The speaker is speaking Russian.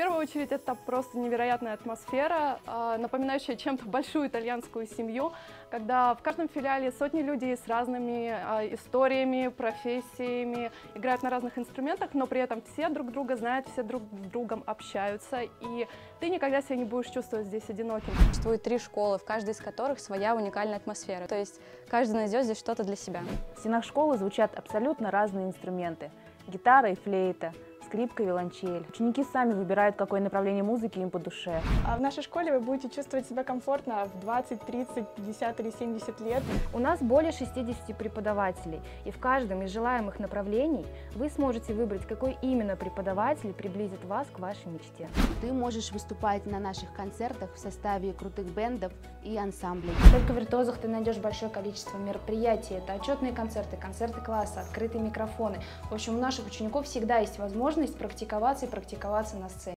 первую очередь, это просто невероятная атмосфера, напоминающая чем-то большую итальянскую семью, когда в каждом филиале сотни людей с разными историями, профессиями, играют на разных инструментах, но при этом все друг друга знают, все друг с другом общаются, и ты никогда себя не будешь чувствовать здесь одиноким. Существует 3 школы, в каждой из которых своя уникальная атмосфера, то есть каждый найдет здесь что-то для себя. В стенах школы звучат абсолютно разные инструменты – гитара и флейта, скрипка и виолончель. Ученики сами выбирают, какое направление музыки им по душе. А в нашей школе вы будете чувствовать себя комфортно в 20, 30, 50 или 70 лет. У нас более 60 преподавателей, и в каждом из желаемых направлений вы сможете выбрать, какой именно преподаватель приблизит вас к вашей мечте. Ты можешь выступать на наших концертах в составе крутых бэндов и ансамблей. Только в «Виртуозах» ты найдешь большое количество мероприятий. Это отчетные концерты, концерты класса, открытые микрофоны. В общем, у наших учеников всегда есть возможность практиковаться и практиковаться на сцене.